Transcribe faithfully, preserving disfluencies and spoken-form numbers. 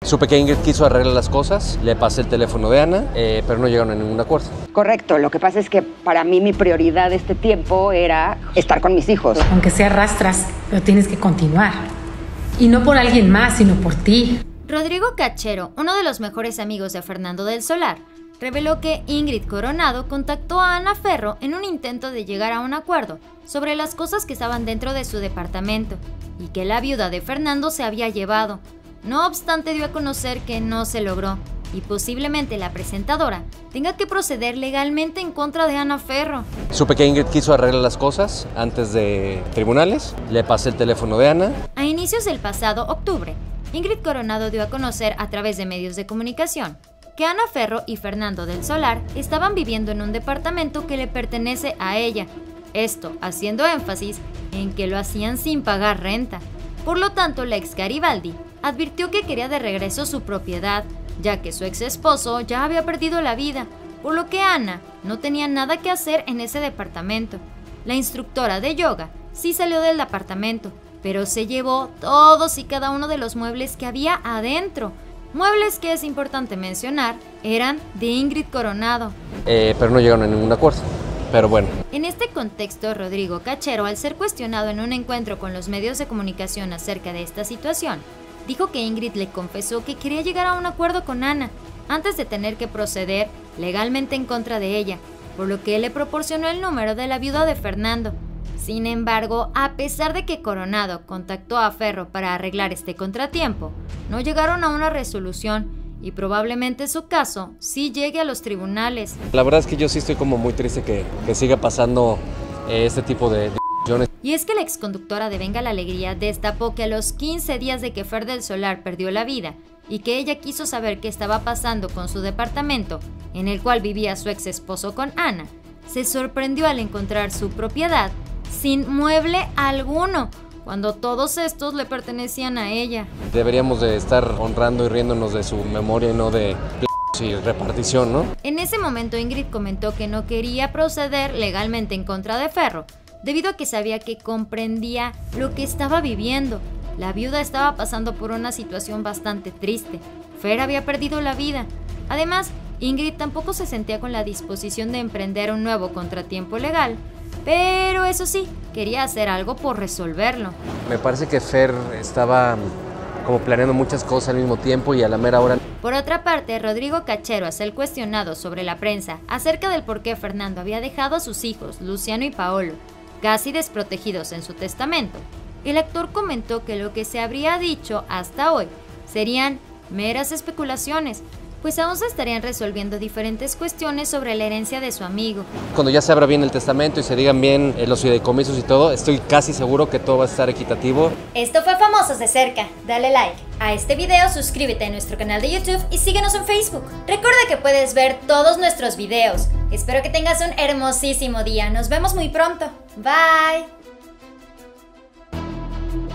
Supe que Ingrid quiso arreglar las cosas, le pasé el teléfono de Ana, eh, pero no llegaron a ningún acuerdo. Correcto, lo que pasa es que para mí mi prioridad este tiempo era estar con mis hijos. Aunque sea arrastras, pero tienes que continuar. Y no por alguien más, sino por ti. Rodrigo Cachero, uno de los mejores amigos de Fernando del Solar, reveló que Ingrid Coronado contactó a Ana Ferro en un intento de llegar a un acuerdo sobre las cosas que estaban dentro de su departamento y que la viuda de Fernando se había llevado. No obstante, dio a conocer que no se logró y posiblemente la presentadora tenga que proceder legalmente en contra de Ana Ferro. Supe que Ingrid quiso arreglar las cosas antes de tribunales, le pasé el teléfono de Ana. A inicios del pasado octubre, Ingrid Coronado dio a conocer a través de medios de comunicación que Ana Ferro y Fernando del Solar estaban viviendo en un departamento que le pertenece a ella, esto haciendo énfasis en que lo hacían sin pagar renta. Por lo tanto, la ex Garibaldi advirtió que quería de regreso su propiedad, ya que su ex esposo ya había perdido la vida, por lo que Ana no tenía nada que hacer en ese departamento. La instructora de yoga sí salió del departamento, pero se llevó todos y cada uno de los muebles que había adentro. Muebles que, es importante mencionar, eran de Ingrid Coronado. Eh, pero no llegaron a ningún acuerdo. Pero bueno. En este contexto, Rodrigo Cachero, al ser cuestionado en un encuentro con los medios de comunicación acerca de esta situación, dijo que Ingrid le confesó que quería llegar a un acuerdo con Ana antes de tener que proceder legalmente en contra de ella, por lo que le proporcionó el número de la viuda de Fernando. Sin embargo, a pesar de que Coronado contactó a Ferro para arreglar este contratiempo, no llegaron a una resolución y probablemente su caso sí llegue a los tribunales. La verdad es que yo sí estoy como muy triste que, que siga pasando eh, este tipo de... de... Y es que la exconductora de Venga la Alegría destapó que a los quince días de que Fer del Solar perdió la vida y que ella quiso saber qué estaba pasando con su departamento, en el cual vivía su ex esposo con Ana, se sorprendió al encontrar su propiedad sin mueble alguno, cuando todos estos le pertenecían a ella. Deberíamos de estar honrando y riéndonos de su memoria y no de y repartición, ¿no? En ese momento Ingrid comentó que no quería proceder legalmente en contra de Ferro, debido a que sabía que comprendía lo que estaba viviendo. La viuda estaba pasando por una situación bastante triste. Fer había perdido la vida. Además, Ingrid tampoco se sentía con la disposición de emprender un nuevo contratiempo legal, pero eso sí, quería hacer algo por resolverlo. Me parece que Fer estaba como planeando muchas cosas al mismo tiempo y a la mera hora... Por otra parte, Rodrigo Cachero, al ser cuestionado sobre la prensa acerca del por qué Fernando había dejado a sus hijos, Luciano y Paolo, casi desprotegidos en su testamento, el actor comentó que lo que se habría dicho hasta hoy serían meras especulaciones, pues aún se estarían resolviendo diferentes cuestiones sobre la herencia de su amigo. Cuando ya se abra bien el testamento y se digan bien eh, los fideicomisos y todo, estoy casi seguro que todo va a estar equitativo. Esto fue Famosos de Cerca. Dale like a este video, suscríbete a nuestro canal de YouTube y síguenos en Facebook. Recuerda que puedes ver todos nuestros videos. Espero que tengas un hermosísimo día. Nos vemos muy pronto. Bye.